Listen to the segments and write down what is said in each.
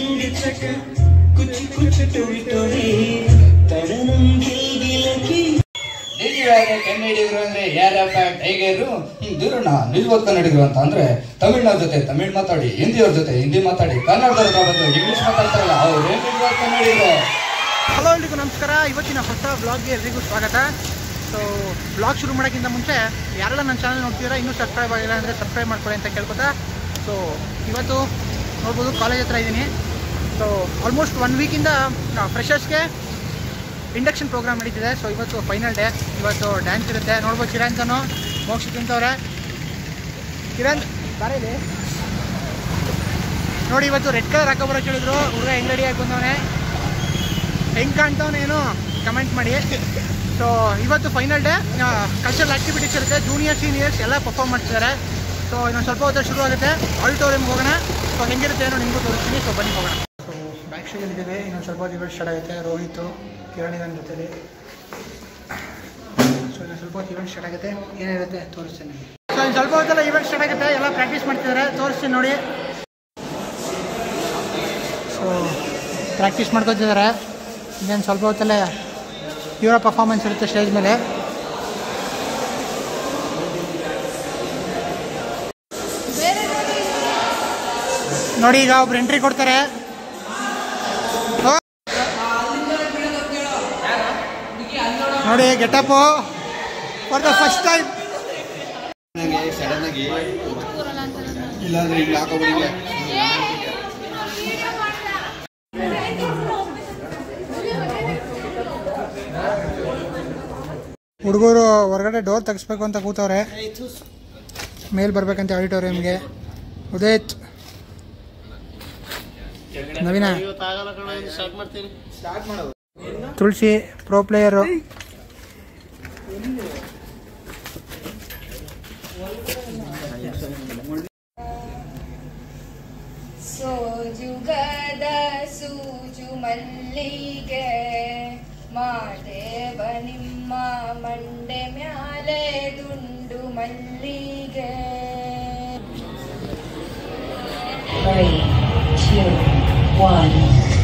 ಕನ್ನಡಿಗರು ಅಂದ್ರೆ ಯಾರಪ್ಪ ಟೈಗರು ದೂರಣ ನಿಲ್ವತ್ ಕನ್ನಡಿಗರು ಅಂತ ಅಂದ್ರೆ ತಮಿಳ್ನವ್ರ ಜೊತೆ ತಮಿಳ್ ಮಾತಾಡಿ, ಹಿಂದಿಯವ್ರ ಜೊತೆ ಹಿಂದಿ ಮಾತಾಡಿ, ಕನ್ನಡದವ್ರ ಬಂದು ಇಂಗ್ಲಿಷ್ ಮಾತಾಡ್ತಾರಲ್ಲ ಅವ್ರು ನಿಲ್ವತ್ ಕನ್ನಡಿಗರು. ಹಲೋ ಎಲ್ರಿಗೂ ನಮಸ್ಕಾರ. ಇವತ್ತಿನ ಹೊಸ ಬ್ಲಾಗ್ಗೆ ಎಲ್ರಿಗೂ ಸ್ವಾಗತ. ಸೊ ಬ್ಲಾಗ್ ಶುರು ಮಾಡೋಕ್ಕಿಂತ ಮುಂಚೆ ಯಾರೆಲ್ಲ ನನ್ನ ಚಾನಲ್ ನೋಡ್ತಿದ್ದೀರಾ ಇನ್ನೂ ಸಬ್ಸ್ಕ್ರೈಬ್ ಆಗಿಲ್ಲ ಅಂದರೆ ಸಬ್ಸ್ಕ್ರೈಬ್ ಮಾಡ್ಕೊಳ್ಳಿ ಅಂತ ಕೇಳ್ಕೊತಾ. ಸೊ ಇವತ್ತು ನೋಡ್ಬೋದು ಕಾಲೇಜ್ ಹತ್ರ ಇದ್ದೀನಿ. ಸೊ ಆಲ್ಮೋಸ್ಟ್ 1 ವೀಕಿಂದ ಫ್ರೆಷರ್ಸ್ಗೆ ಇಂಡಕ್ಷನ್ ಪ್ರೋಗ್ರಾಮ್ ನಡೀತಿದೆ. ಸೊ ಇವತ್ತು ಫೈನಲ್ ಡೇ, ಇವತ್ತು ಡ್ಯಾನ್ಸ್ ಇರುತ್ತೆ. ನೋಡ್ಬೋದು ಕಿರಣ್ ಮೋಕ್ಷ ತಿಂತವ್ರೆ. ಕಿರಣ್ ಬಾರೇಲಿ ನೋಡಿ, ಇವತ್ತು ರೆಡ್ ಕಲರ್ ಹಾಕೋಬರೋಕೆ ಹೇಳಿದ್ರು. ಹುಡುಗ ಹೆಂಗೆ ರೆಡಿಯಾಗಿ ಬಂದವನೇ, ಹೆಂಗೆ ಕಾಣ್ತವನೇನು ಕಮೆಂಟ್ ಮಾಡಿ. ಸೊ ಇವತ್ತು ಫೈನಲ್ ಡೇ, ಕಲ್ಚರಲ್ ಆ್ಯಕ್ಟಿವಿಟೀಸ್ ಇರುತ್ತೆ. ಜೂನಿಯರ್ ಸೀನಿಯರ್ಸ್ ಎಲ್ಲ ಪರ್ಫಾರ್ಮ್ ಮಾಡ್ತಿದ್ದಾರೆ. ಸೊ ಇನ್ನೊಂದು ಸ್ವಲ್ಪ ಹೊತ್ತು ಶುರು ಆಗುತ್ತೆ. ಆಡಿಟೋರಿಯಮ್ಗೆ ಹೋಗೋಣ. ಸೊ ಹೆಂಗಿರುತ್ತೆ ಏನೋ ನಿಮಗೂ ತೋರಿಸ್ತೀನಿ. ಸೊ ಬನ್ನಿ ಹೋಗೋಣ. ಸೊ ಬ್ಯಾಕ್ ಸ್ಟೇಜಲ್ಲಿದ್ದೇವೆ. ಇನ್ನೊಂದು ಸ್ವಲ್ಪ ಹೊತ್ತು ಇವೆಂಟ್ ಸ್ಟಾರ್ಟ್ ಆಗುತ್ತೆ. ರೋಹಿತ್ ಕಿರಣ್ ನನ್ನ ಜೊತೆಲಿ. ಸೊ ಇನ್ನೊಂದು ಸ್ವಲ್ಪ ಹೊತ್ತು ಇವೆಂಟ್ ಸ್ಟಾರ್ಟ್ ಆಗುತ್ತೆ. ಏನಿರುತ್ತೆ ತೋರಿಸ್ತೀನಿ. ಸೊ ಇನ್ನು ಸ್ವಲ್ಪ ಹೊತ್ತೆಲ್ಲ ಇವೆಂಟ್ ಸ್ಟಾರ್ಟ್ ಆಗುತ್ತೆ. ಎಲ್ಲ ಪ್ರಾಕ್ಟೀಸ್ ಮಾಡ್ತಿದ್ದಾರೆ, ತೋರಿಸ್ತೀನಿ ನೋಡಿ. ಸೊ ಪ್ರಾಕ್ಟೀಸ್ ಮಾಡ್ಕೊತಿದ್ದಾರೆ. ಇನ್ನೇನು ಸ್ವಲ್ಪ ಹೊತ್ತಲ್ಲೇ ಇವರ ಪರ್ಫಾರ್ಮೆನ್ಸ್ ಇರುತ್ತೆ ಸ್ಟೇಜ್ ಮೇಲೆ. ನೋಡಿ ಈಗ ಒಬ್ರು ಎಂಟ್ರಿ ಕೊಡ್ತಾರೆ. ನೋಡಿ getup for the first time. ಹುಡುಗರು ಹೊರಗಡೆ ಡೋರ್ ತೆಗಿಸ್ಬೇಕು ಅಂತ ಕೂತವ್ರೆ. ಮೇಲ್ ಬರ್ಬೇಕಂತ ಆಡಿಟೋರಿಯಂಗೆ. Uday, Naveena, Tulasi pro player. ಸೋಜುಗದ ಸೂಜು ಮಲ್ಲಿಗೆ ಮಾದೇವ ನಿಮ್ಮ ಮಂಡೆ ಮ್ಯಾಲೆ ದುಂಡು ಮಲ್ಲಿಗೆ. 3, 2, 1.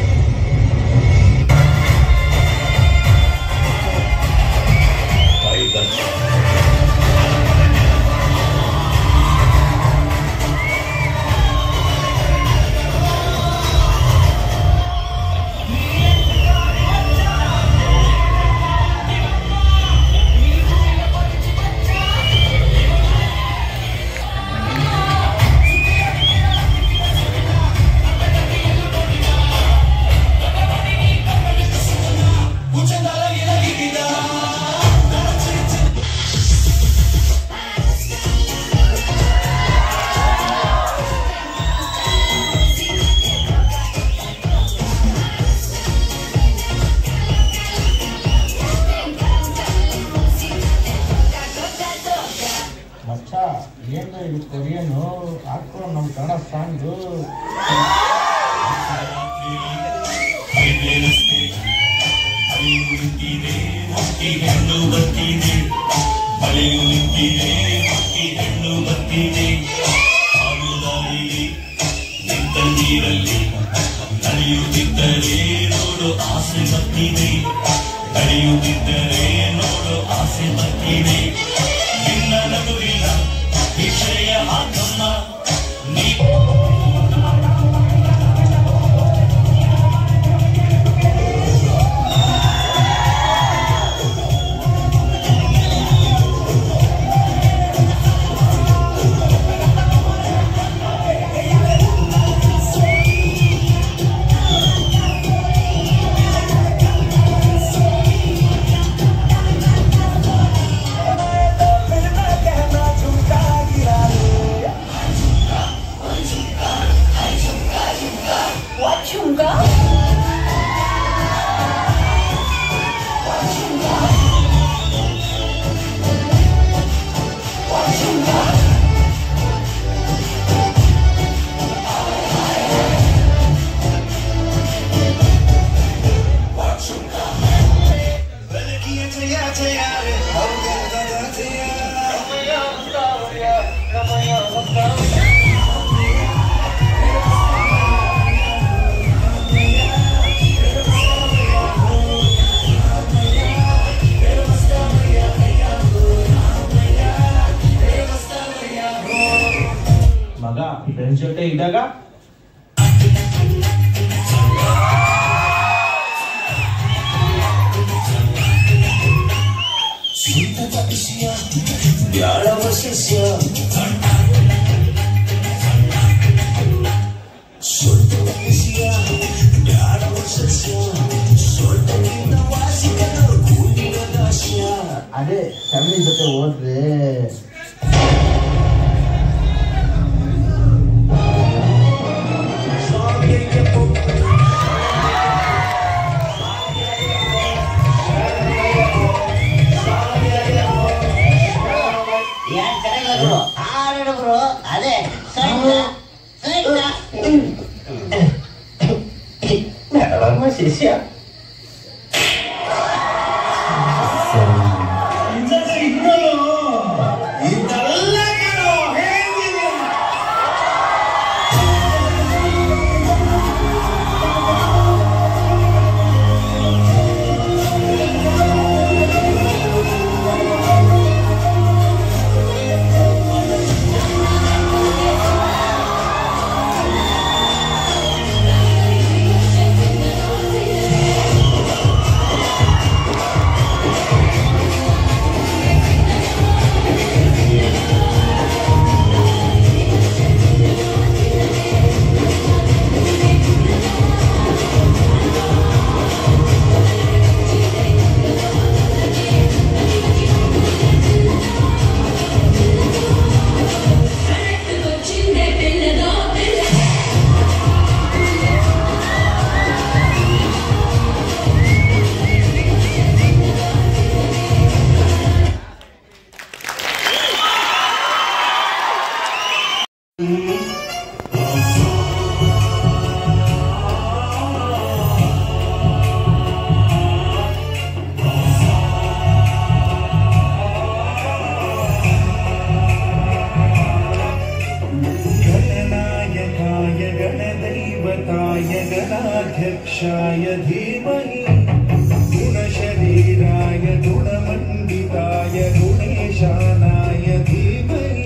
ಏನು ಇದು ಕೊರಿಯನು ಹಾಕೊಂಡು ನಮ್ಮ ಕನ್ನಡ ಸಾಂಗು. ನೀರಲ್ಲಿ ನಡೆಯುತ್ತಿದ್ದರೆ ನೋಡು ಆಸೆ ಬರ್ತಿದೆ, ನಡೆಯುತ್ತಿದ್ದರೆ ನೋಡು ಆಸೆ ಬರ್ತಿದೆ. ನಿನ್ನ ನಗುವಿನ ವಿಷಯ ಹಾಕಮ್ಮ ನೀ. ಇಲ್ಲದೆ ಇದ್ದಾಗ ಅದೇ ಫ್ಯಾಮಿಲಿ ಜೊತೆ ಹೋದ್ರೆ ಅದೇ ಶಿಷ್ಯ गणाध्यक्षाय धीमहि गुणशरीराय गुणमण्डिताय गुणेशानाय धीमहि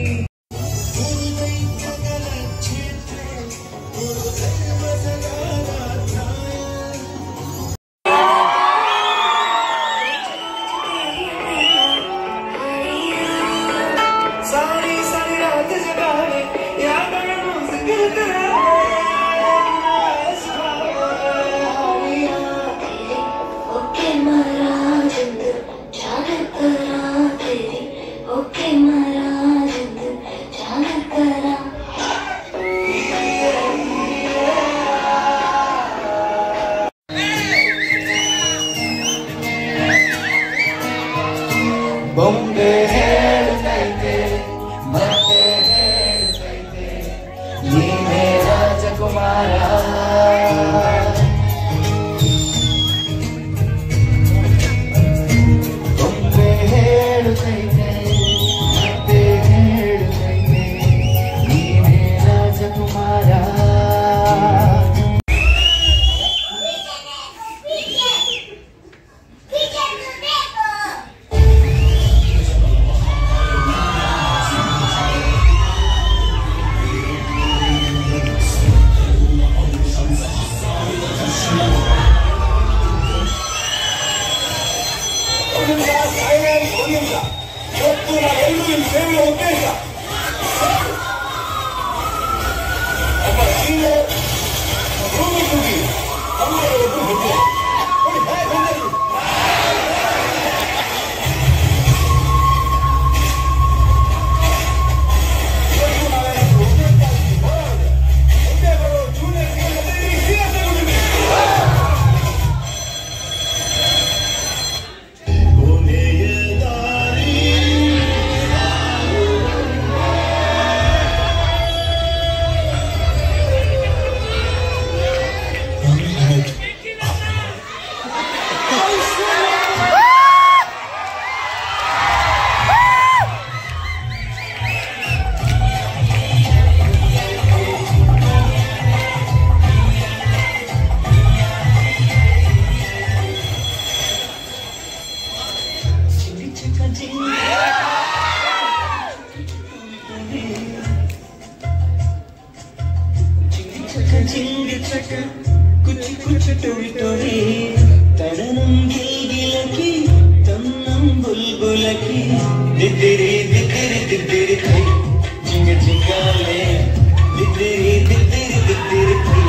कुछ टोरी टोरी तड़नम गिलगिलकी तन्नम बुलबुलकी दिदिरी दिदिरी दिदिरी थी जिंग जिंगाले दिदिरी दिदिरी दिदिरी थी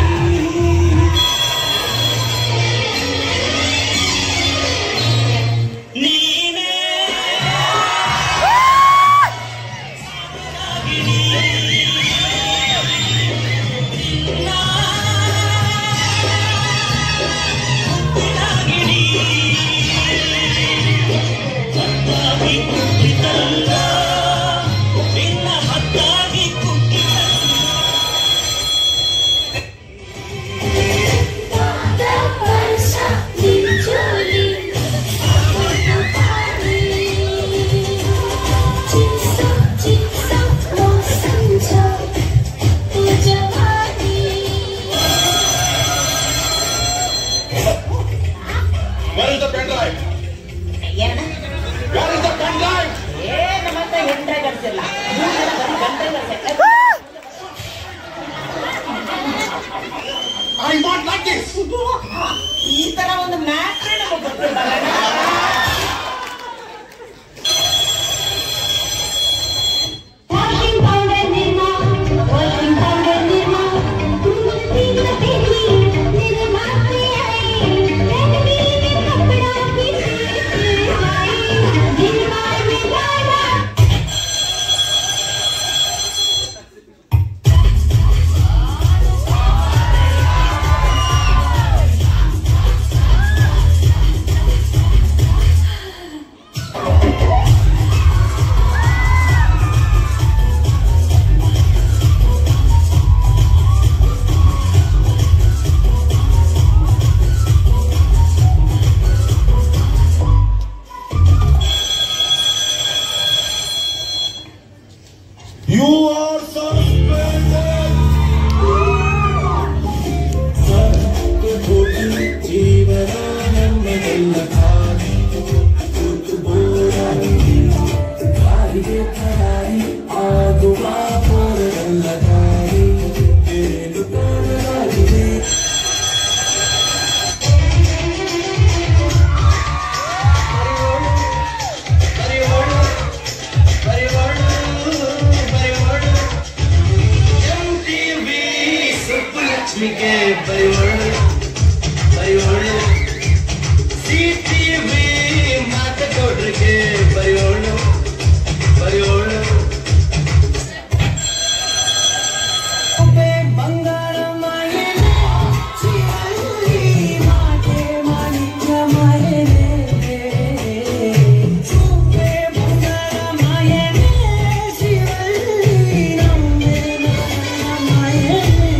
ಈ ತರ ಒಂದು ಮ್ಯಾಟ್ರೇ ನಮಗೆ ಗೊತ್ತಿಲ್ಲ. You are suspended. Sarkoji jeevana nannadella kaani kutu borani kalige thari aguva poradella kaani telu poralagide के परिवर्ण परिवर्ण सीटीवी माता कोड के परिवर्ण परिवर्ण बंगार माये शिवल्ली माटे मानिक माये सुबे बंगार माये शिवल्ली नम्मे माये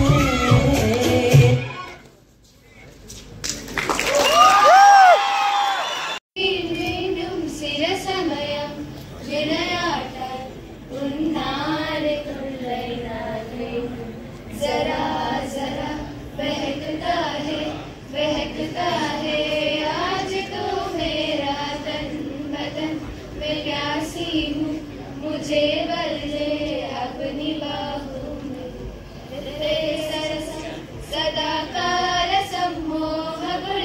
जरा जरा बहकता है आज तो मेरा तन बदन मैं प्यासी हूँ मुझे भर ले अपनी बाहों में सदा का रसम मोह बड़ी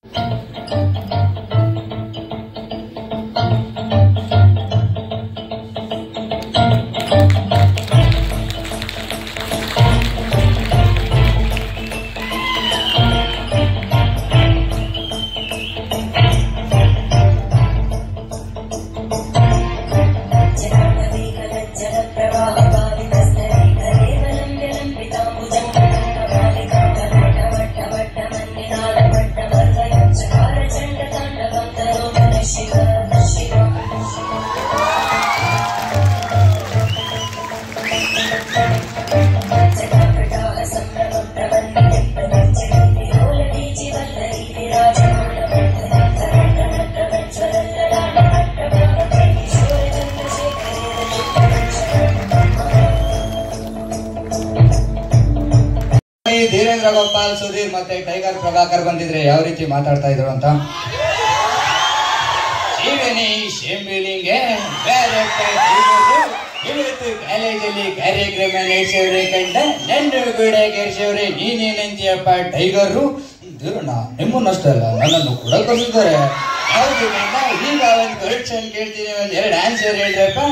ಧೀರೇಂದ್ರ ಗೋಪಾಲ್, ಸುಧೀರ್ ಮತ್ತೆ ಟೈಗರ್ ಪ್ರಭಾಕರ್ ಬಂದಿದ್ರೆ ಯಾವ ರೀತಿ ಮಾತಾಡ್ತಾ ಇದ್ರು ಅಂತ. ಶಿವನಿ ಶಿಂಬಿಲಿಗೆ ಬೇರೆ ಇವತ್ತು ಕಾಲೇಜಲ್ಲಿ ಕಾರ್ಯಕ್ರಮ ನಡೆಸೋರೆ ಕಂಡ ನನ್ನ ಕೂಡ ಕರೆಸೋರೆ ನೀನೇನಂತೀಯಪ್ಪ ಟೈಗರು ಧೀರಣ್ಣ ನಿಮ್ಮನ್ನಷ್ಟಲ್ಲ ನನ್ನನ್ನು ಕೂಡ ಕರೆಸಿದ್ದಾರೆ. ಹೌದು ಕಂಡ ಈಗ ಒಂದು ಕ್ವಶನ್ ಕೇಳ್ತೀನಿ, ಒಂದ್ 2 ಆನ್ಸರ್ ಹೇಳ್ರಪ್ಪ.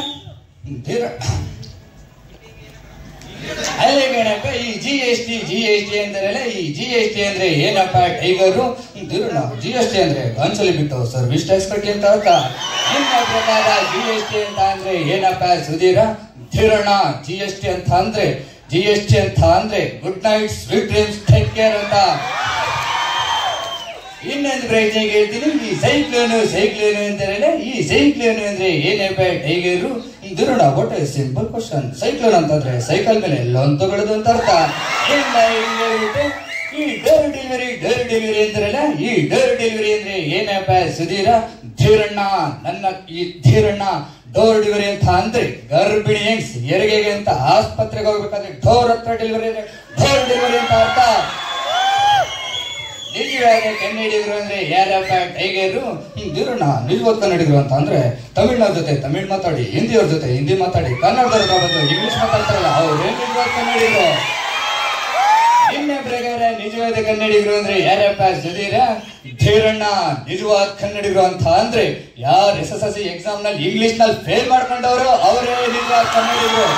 ಅಲ್ಲೇ ಕಣಪ್ಪ, ಈ GST ಅಂತಾರಲ್ಲ, ಈ GST ಅಂದ್ರೆ ಏನಪ್ಪ ಟೈಗರು? ಧೀರಣ್ಣ GST ಅಂದ್ರೆ ಒಂದ್ಸಲಿ ಬಿಟ್ಟು ಸರ್ವಿಸ್ ಟ್ಯಾಕ್ಸ್ ಕಟ್ಟಿ ಅಂತ ಅರ್ಥ. ನಿಮ್ಮ ಪ್ರಕಾರ GST ಅಂತ ಅಂದ್ರೆ ಏನಪ್ಪ ಸುಧೀರ? ಧೀರಣ್ಣ GST ಅಂತ ಅಂದ್ರೆ good night, sweet dreams, take care ಅಂತ. ಇನ್ನೊಂದು ಪ್ರಶ್ನೆ ಹೇಳ್ತೀನಿ, ಈ ಸೈಕ್ಲೋನು ಅಂತಾರಲ್ಲ, ಈ ಸೈಕ್ಲೋನು ಅಂದ್ರೆ ಏನಪ್ಪ tiger? Dheeranna what a simple question. Cyclone ಅಂತಂದ್ರೆ ಸೈಕಲ್ ಮೇಲೆ ಲೋನ್ ತಗೊಳ್ಳೋದು ಅಂತ ಅರ್ಥ. ಈ ಡೋರ್ ಡೆಲಿವರಿ ಅಂತಾರಲ್ಲ, ಈ ಡೋರ್ ಡೆಲಿವರಿ ಅಂದ್ರೆ ಏನಪ್ಪ ಸುಧೀರ? ಧೀರಣ್ಣ ಡೋರ್ ಡೆಲಿವರಿ ಅಂತ ಅಂದ್ರೆ ಗರ್ಭಿಣಿ ಹೆಂಗ್ಸ್ ಹೆರಿಗೆಗೆ ಅಂತ ಆಸ್ಪತ್ರೆಗೆ ಹೋಗ್ಬೇಕಾದ್ರೆ ಡೋರ್ ಹತ್ರ ಡೆಲಿವರಿ ಅಂತ ಅರ್ಥ. ನಿಜವಾದ ಕನ್ನಡಿಗರು ಅಂದ್ರೆ ಯಾರಪ್ಪ ಟೈಗರು? ಧೀರಣ್ಣ ನಿಜವಾದ ಕನ್ನಡಿಗರು ಅಂತ ಅಂದ್ರೆ ತಮಿಳ್ನಾಡ್ ಜೊತೆ ತಮಿಳ್ ಮಾತಾಡಿ, ಹಿಂದಿಯವ್ರ ಜೊತೆ ಹಿಂದಿ ಮಾತಾಡಿ, ಕನ್ನಡದವ್ರ ಬಂದು ಇಂಗ್ಲಿಷ್ ಮಾತಾಡ್ತಾರಲ್ಲ ಅವ್ರೇ ನಿಜವಾದ ಕನ್ನಡಿಗರು. ನಿಮ್ಮ ಪ್ರಕಾರ ನಿಜವಾದ ಕನ್ನಡಿಗರು ಅಂದ್ರೆ ಯಾರಪ್ಪ ಸುಧೀರ? ಧೀರಣ್ಣ ನಿಜವಾದ ಕನ್ನಡಿಗರು ಅಂತ ಅಂದ್ರೆ ಯಾರು SSLC ಎಕ್ಸಾಮ್ ನಲ್ಲಿ ಇಂಗ್ಲಿಷ್ ನಲ್ಲಿ ಫೇಲ್ ಮಾಡ್ಕೊಂಡವರು ಅವರೇ ನಿಜವಾದ ಕನ್ನಡಿಗರು.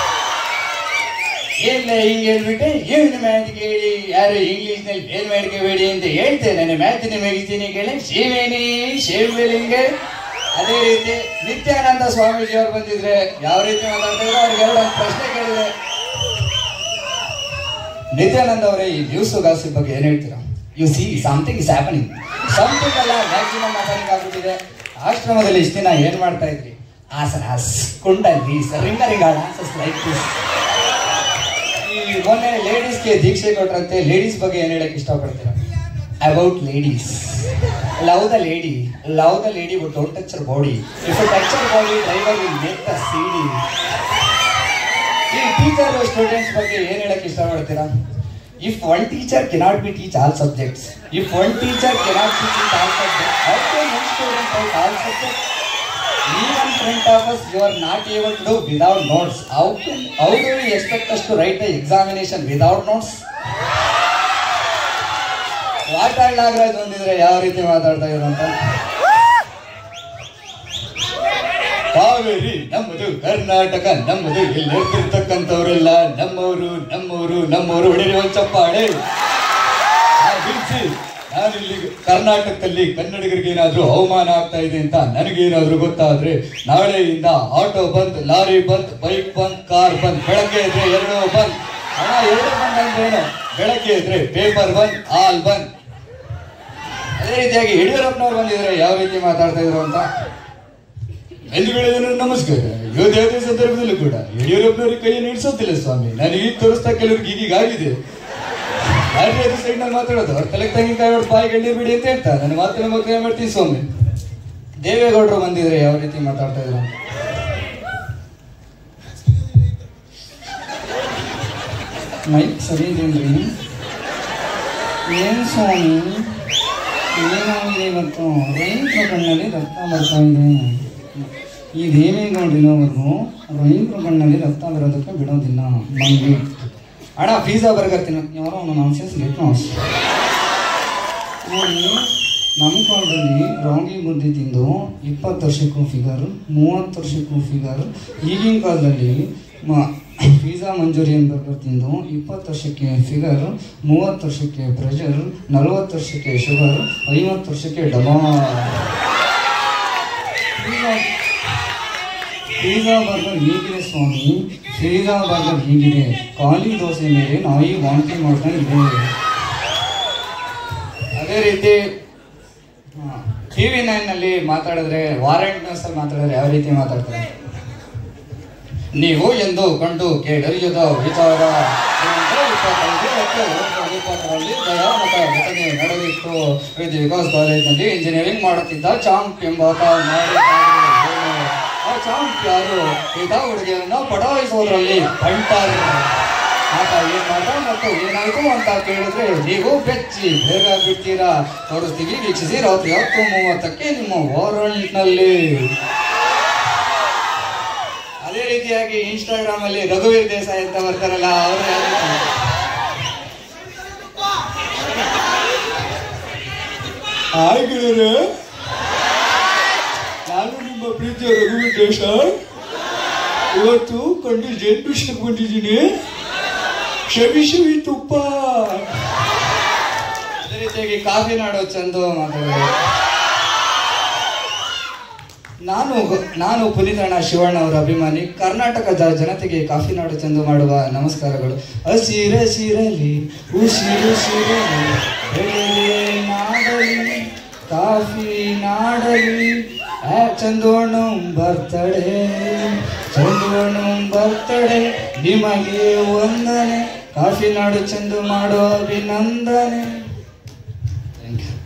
ಏನ್ ಹಿಂಗ್ ಹೇಳ್ಬಿಟ್ಟೆ, ಏನು ಮ್ಯಾಥ್ ಕೇಳಿ ಯಾರು ಇಂಗ್ಲಿಷ್ ನಲ್ಲಿ ಫೇಲ್ ಮಾಡ್ಕೋಬೇಡಿ ಅಂತ ಹೇಳ್ತೇನೆ. ನಾನು ಮ್ಯಾಥಿನ ಮ್ಯಾಗಝೀನ್ ಕೇಳಿ ಶಿವಲಿಂಗೆ. ಅದೇ ರೀತಿ ನಿತ್ಯಾನಂದ ಸ್ವಾಮೀಜಿ ಅವ್ರು ಬಂದಿದ್ರೆ ಯಾವ ರೀತಿ ಮಾತಾಡ್ತಿದ್ರು, ಅವ್ರಿಗೆ 2 ಪ್ರಶ್ನೆ ಕೇಳಿದ್ರೆ, ನಿತ್ಯಾನಂದ ಅವರೇ ಈ ನ್ಯೂಸ್ ಗಾಸಿಪ್ ಬಗ್ಗೆ ಏನ್ ಹೇಳ್ತೀರಾ? You see something is happening. Something ಅಲ್ಲ, ಮ್ಯಾಕ್ಸಿಮಮ್ ಹ್ಯಾಪನಿಂಗ್ ಆಗ್ಬಿಟ್ಟಿದೆ. ಆಶ್ರಮದಲ್ಲಿ ಇಷ್ಟು ದಿನ ಏನ್ ಮಾಡ್ತಾ ಇದ್ರಿ? Asanas, kundali, ring dances like this. ಈ ಮೊನ್ನೆ ಲೇಡೀಸ್ಗೆ ದೀಕ್ಷೆ ಕೊಟ್ರಂತೆ, ಲೇಡೀಸ್ ಬಗ್ಗೆ ಏನ್ ಹೇಳಕ್ ಇಷ್ಟಪಡ್ತೀರಾ? About ladies, love the lady but don't touch her body. If you touch her body driver will make the CD. ಈ ಟೀಚರ್ ಸ್ಟೂಡೆಂಟ್ಸ್ ಬಗ್ಗೆ ಏನ್ ಹೇಳಕ್ ಇಷ್ಟಪಡ್ತೀರಾ? If one teacher cannot be teach all subjects, if one teacher cannot be teach all subjects, how can one student write all subjects? Even in front of us, you are not able to do without notes. How do you expect us to write the examination without notes? Vatal Nagaraj ಬಂದಿದ್ರೆ ಯಾವ ರೀತಿ ಮಾತಾಡ್ತಾ ಇದ್ರು ಅಂತ. ಕಾವೇರಿ ನಮ್ಮದು, ಕರ್ನಾಟಕ ನಮ್ಮದು, ಇಲ್ಲಿ ನಿರ್ತಿರ್ತಕ್ಕಂಥವರೆಲ್ಲ ನಮ್ಮವರು ಹೊಡೆಯುವ ಚಪ್ಪಾಳೆ. ನಾನಿಲ್ಲಿ ಕರ್ನಾಟಕದಲ್ಲಿ ಕನ್ನಡಿಗರಿಗೆ ಏನಾದ್ರೂ ಅವಮಾನ ಆಗ್ತಾ ಇದೆ ಅಂತ ನನಗೇನಾದ್ರೂ ಗೊತ್ತಾದ್ರೆ ನಾಳೆಯಿಂದ ಆಟೋ ಬಂದ್, ಲಾರಿ ಬಂದ್, ಬೈಕ್ ಬಂದ್, ಕಾರ್ ಬಂದ್, ಬೆಳಗ್ಗೆ ಇದ್ರೆ 2 ಬಂದ್. 2 ಬಂದ್ ಅಂದ್ರೇನು? ಬೆಳಗ್ಗೆ ಇದ್ರೆ ಪೇಪರ್ ಬಂದ್, ಆಲ್ ಬಂದ್. ಅದೇ ರೀತಿಯಾಗಿ ಯಡಿಯೂರಪ್ಪನವ್ರು ಬಂದಿದ್ರೆ ಯಾವ ರೀತಿ ಮಾತಾಡ್ತಾ ಇದ್ರು ಅಂತ. ಬಂಧುಗಳೇನು ನಮಸ್ಕಾರ. ಯಾವುದೇ ಸಂದರ್ಭದಲ್ಲೂ ಕೂಡ ಯಡಿಯೂರಪ್ಪನವ್ರಿಗೆ ಕೈಯನ್ನು ಇಡಿಸೋದಿಲ್ಲ ಸ್ವಾಮಿ. ನಾನು ಈಗ ತೋರಿಸ್ತಾ ಕೆಲವ್ರಿಗೆ ಈಗಾಗಿದೆ. ಯಾರು ಸೈಡ್ ನಲ್ಲಿ ಮಾತಾಡೋದು, ಅವ್ರ ತಲೆಗೆ ತೆಂಗಿನಕಾಯಿ ಹೊಡೆದು ಬಾಯಿಗೆ ಎಣ್ಣೆ ಬಿಡಿ ಅಂತ ಹೇಳ್ತಾರೆ. ನನ್ನ ಮಾತನ್ನ ಮಕ್ಕಳು ಮಾಡ್ತೀವಿ ಸ್ವಾಮಿ. ದೇವೇಗೌಡರು ಬಂದಿದ್ರೆ ಯಾವ ರೀತಿ ಮಾತಾಡ್ತಾ ಇದ್ರು ಅಂತ. ಮೈಕ್ ಸರಿ ಇದೇನ್ರಿ? ಏನ್ ಸ್ವಾಮಿ ಏನಾಗಿದೆ ಇವತ್ತು? ರೈತರ ಕಣ್ಣಲ್ಲಿ ರಕ್ತ ಬರ್ತಾ ಇದೆ. ಈ ದೇವೇಗೌಡರಿನವರೆಗೂ ರೈತರ ಕಣ್ಣಲ್ಲಿ ರಕ್ತ ಬರೋದಕ್ಕೆ ಬಿಡೋದಿಲ್ಲ. ಮಂಗಿ ಅಣ್ಣ ಪಿಜ್ಜಾ ಬರ್ಗರ್ ತಿನ್ನ ಯಾರೋ ಅವನು ನಾನ್ಸೆನ್ಸ್ ಗೆಟ್ ನಾಸ್ ನೋಡಿ. ನಮ್ಮ ಕಾಲದಲ್ಲಿ ರಾಗಿ ಮುದ್ದೆ ತಿಂದು 20 ವರ್ಷಕ್ಕೂ ಫಿಗರ್, 30 ವರ್ಷಕ್ಕೂ ಫಿಗರ್. ಈಗಿನ ಕಾಲದಲ್ಲಿ ಪಿಜ್ಜಾ ಮಂಚೂರಿಯನ್ ಬರ್ಗರ್ ತಿಂದು 20 ವರ್ಷಕ್ಕೆ ಫಿಗರ್, 30 ವರ್ಷಕ್ಕೆ ಪ್ರೆಷರ್, 40 ವರ್ಷಕ್ಕೆ ಶುಗರ್, 50 ವರ್ಷಕ್ಕೆ ಡಮಾರ್. ಪಿಜ್ಜಾ ಬರ್ಗರ್ ಹೀಗಿದೆ ಸ್ವಾಮಿ, ಪಿಜ್ಜಾ ಬರ್ಗರ್ ಹೀಗಿದೆ. ಖಾಲಿ ದೋಸೆ ಮೇಲೆ ನಾಯಿ ವಾಂತಿ ಮಾಡ್ಕೊಂಡಿದೆ. ಅದೇ ರೀತಿ TV9 ನಲ್ಲಿ ಮಾತಾಡಿದ್ರೆ, ವಾರಂಟ್ ನ್ಯೂಸ್ ಅಲ್ಲಿ ಮಾತಾಡಿದ್ರೆ ಯಾವ ರೀತಿ ಮಾತಾಡ್ತಾರೆ? ನೀವು ಎಂದು ಕಂಡು ಕೇಳರಿಯದ ವಿಚಾರ 2020 ದಯಾಮತ ಘಟನೆ ನಡೆದಿತ್ತು. ವಿಕಾಸ್ ಕಾಲೇಜಿನಲ್ಲಿ ಇಂಜಿನಿಯರಿಂಗ್ ಮಾಡುತ್ತಿದ್ದ ಚಾಂಪ್ ಎಂಬಾತ ಆ ಚಾಂಪ್ ಯಾರು? ಇದ ಹುಡುಗಿಯರನ್ನ ಪಡಾಯಿಸೋದ್ರಲ್ಲಿ ಬಂಟಾರೆ. ಆತ ಏನ್ ಮಾಡ ಮತ್ತು ಏನಾಯ್ತು ಅಂತ ಕೇಳಿದ್ರೆ ನೀವು ಬೆಚ್ಚಿ ಬೇಗ ಬಿಡ್ತೀರಾ. ತೋರಿಸ್ತೀವಿ, ವೀಕ್ಷಿಸಿ. ರಾತ್ರಿ 10:30ಕ್ಕೆ ನಿಮ್ಮ ವಾರಂಟ್ ನಲ್ಲಿ. ಅದೇ ರೀತಿಯಾಗಿ ಇನ್ಸ್ಟಾಗ್ರಾಮ್ ಅಲ್ಲಿ ರಘುವೀರ್ ದೇಸಾಯಿ ಅಂತ ಬರ್ತಾರಲ್ಲ ಅವರು ಹಾಗೆ ನಾನು ನಿಮ್ಮ ಪ್ರೀತಿಯ ರಘುವೀರ್ ದೇಸಾಯಿ ಇವತ್ತು ಕಂಡು ಜೇನು ಬಿಡ್ಸಕ್ ಬಂದಿದ್ದೀನಿ. ಶವಿ ತುಪ್ಪ. ಅದೇ ರೀತಿಯಾಗಿ ಕಾಫಿ ನಾಡು ಚಂದು ಮಾತಾಡೋದು. ನಾನು ಪುನೀತಣ್ಣ ಶಿವಣ್ಣ ಅವರ ಅಭಿಮಾನಿ. ಕರ್ನಾಟಕದ ಜನತೆಗೆ ಕಾಫಿ ನಾಡು ಚಂದು ಮಾಡುವ ನಮಸ್ಕಾರಗಳು. ಹಸಿರಸಿರಲಿ ಉಸಿರುಸಿರಲಿ ನಾಡಲಿ ಕಾಫಿ ನಾಡಲಿ ಚಂದೋಣ ಬರ್ತಡೆ ನಿಮಗೆ ವಂದನೆ. ಕಾಫಿ ನಾಡು ಚಂದು ಮಾಡೋ ಅಭಿನಂದನೆ. Thank you.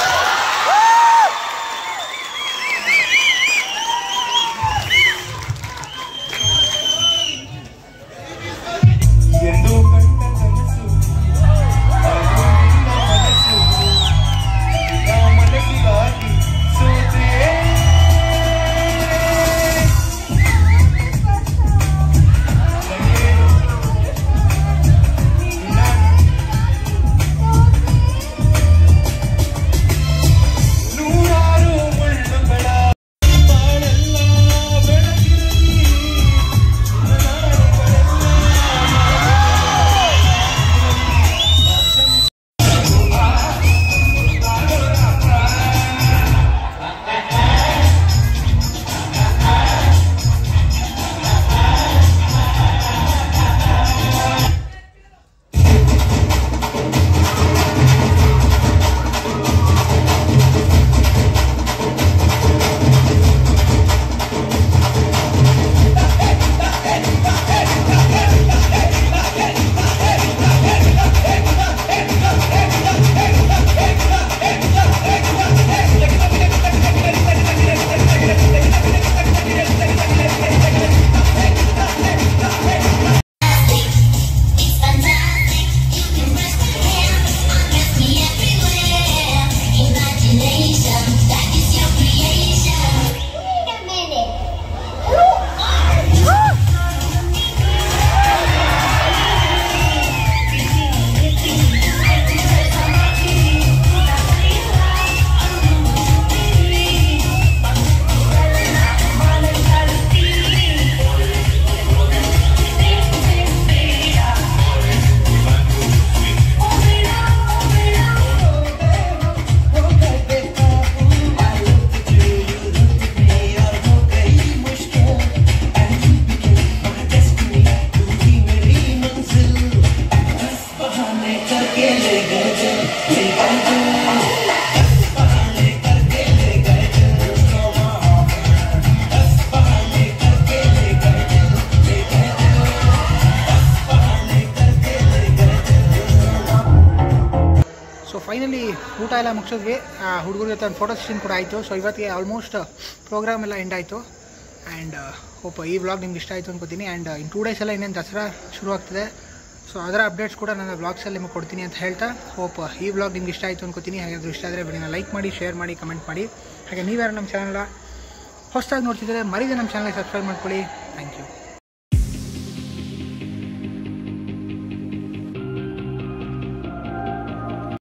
ಫೈನಲಿ ಊಟ ಎಲ್ಲ ಮುಗಿಸಿದ್ವಿ. ಹುಡುಗರ ಜೊತೆ ಒಂದು ಫೋಟೋ ಸೆಷನ್ ಕೂಡ ಆಯಿತು. ಸೊ ಇವತ್ತಿಗೆ ಆಲ್ಮೋಸ್ಟ್ ಪ್ರೋಗ್ರಾಮ್ ಎಲ್ಲ ಎಂಡ್ ಆಯಿತು. ಆ್ಯಂಡ್ ಹೋಪ್ ಈ ವ್ಲಾಗ್ ನಿಮ್ಗೆ ಇಷ್ಟ ಆಯಿತು ಅನ್ಕೋತೀನಿ. ಆ್ಯಂಡ್ ಇನ್ 2 days ಎಲ್ಲ ಇನ್ನೇನು ದಸರಾ ಶುರು ಆಗ್ತಿದೆ. ಸೊ ಅದರ ಅಪ್ಡೇಟ್ಸ್ ಕೂಡ ನನ್ನ ವ್ಲಾಗ್ಸಲ್ಲಿ ನಿಮಗೆ ಕೊಡ್ತೀನಿ ಅಂತ ಹೇಳ್ತಾ ಹೋಪ್ ಈ ವ್ಲಾಗ್ ನಿಮ್ಗೆ ಇಷ್ಟ ಆಯಿತು ಅನ್ಕೋತೀನಿ. ಹಾಗಾದರೂ ಇಷ್ಟ ಆದರೆ ವಿಡಿಯೋನ ಲೈಕ್ ಮಾಡಿ, ಶೇರ್ ಮಾಡಿ, ಕಮೆಂಟ್ ಮಾಡಿ. ಹಾಗೆ ನೀವ್ಯಾರು ನಮ್ಮ ಚಾನಲ್ ಹೊಸದಾಗಿ ನೋಡ್ತಿದ್ರೆ ಮರೀದೆ ನಮ್ಮ ಚಾನಲ್ಗೆ ಸಬ್ಸ್ಕ್ರೈಬ್ ಮಾಡ್ಕೊಳ್ಳಿ. Thank you.